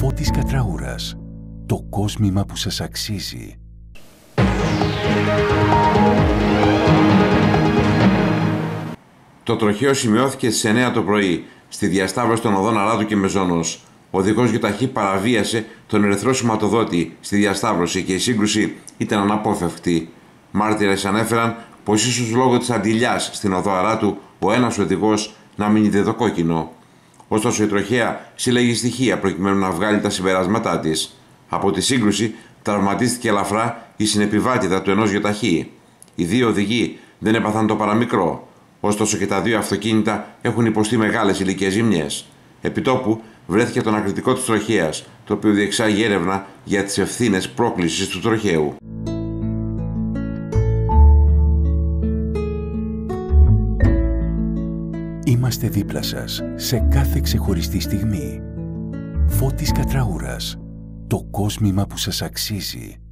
Φώτης Κατραούρας. Το κόσμημα που σας αξίζει. Το τροχαίο σημειώθηκε στις 9 το πρωί στη διασταύρωση των οδών Αράτου και Μεζόνος. Ο οδηγός γιοταχή παραβίασε τον ερυθρό σηματοδότη στη διασταύρωση και η σύγκρουση ήταν αναπόφευκτη. Μάρτυρες ανέφεραν πως ίσως λόγω της αντιλιάς στην οδό Αράτου ο ένας οδηγός να μην είδε το κόκκινο. Ωστόσο η τροχαία συλλέγει στοιχεία προκειμένου να βγάλει τα συμπεράσματά της. Από τη σύγκρουση τραυματίστηκε ελαφρά η συνεπιβάτηδα του ενός γιοταχή. Οι δύο οδηγοί δεν έπαθαν το παραμικρό. Ωστόσο και τα δύο αυτοκίνητα έχουν υποστεί μεγάλες ηλικές ζημιές. Επιτόπου βρέθηκε το ανακριτικό της τροχαίας, το οποίο διεξάγει έρευνα για τις ευθύνες πρόκλησης του τροχαίου. Είμαστε δίπλα σας σε κάθε ξεχωριστή στιγμή. Φώτης Κατραούρας. Το κόσμημα που σας αξίζει.